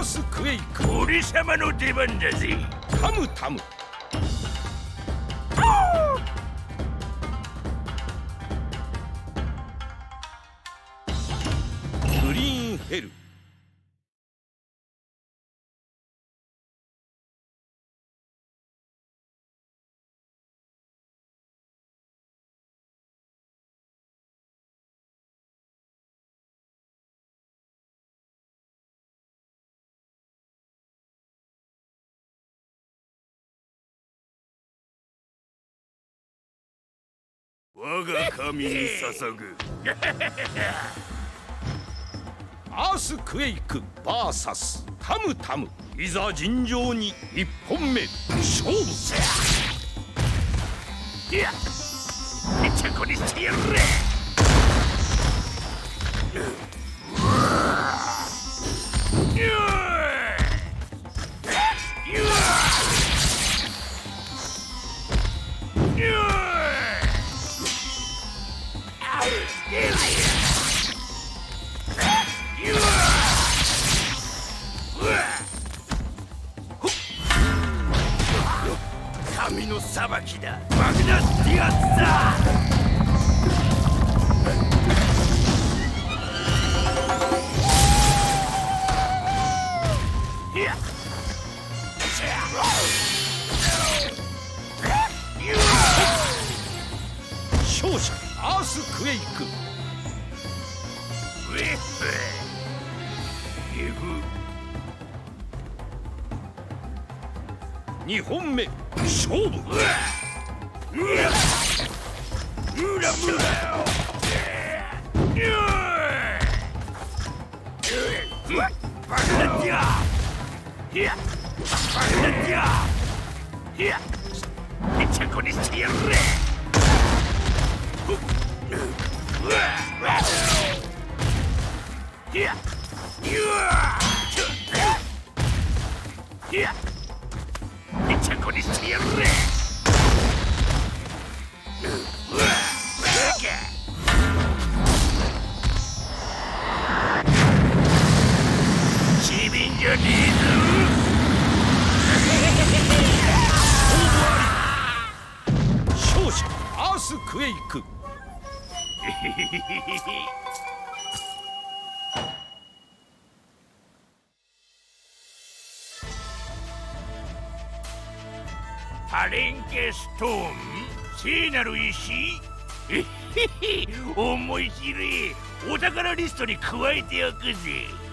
アースクエイク。 俺様の出番だぜ。 タムタム。グリーンヘル。 我が神に捧ぐ。 アースクエイク VS タムタム。いざ尋常に1本目勝負。 いや、めちゃこにしてやる。神の裁きだ。マグナスティアスだ。 勝者アースクエイク。2本目勝負。 バグナティア。バグナティア。めちゃこにしてやる。めちゃこにしてやる。ちびんじゃねえぞ。 勝者アースクエイク。 パレンケストーン、聖なる石。思い知れ。お宝リストに加えておくぜ。